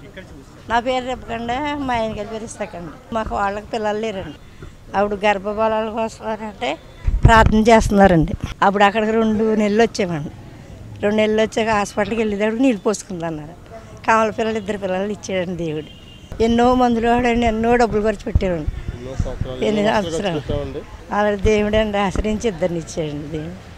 నా పేరు చెప్పకండి, మా ఆయన గారి పేరు ఇస్తాకండి. మాకు వాళ్ళకి పిల్లలు లేరండి. అప్పుడు గర్భఫలాల కోసం అంటే ప్రార్థన చేస్తున్నారండి. అప్పుడు అక్కడికి 2 నెలలు వచ్చామండి. 2 నెలలు వచ్చాక హాస్పిటల్కి వెళ్ళేటప్పుడు నీళ్ళు పోసుకుంది అన్నారు. కామల పిల్లలు 2 పిల్లలు ఇచ్చాడండి దేవుడు. ఎన్నో మందులు వాడండి, ఎన్నో డబ్బులు ఖర్చు పెట్టారండి. ఎన్ని సంవత్సరాలు అలా దేవుడు అండి ఆశ్రయించి 2 ఇచ్చాడండి దేవుడు.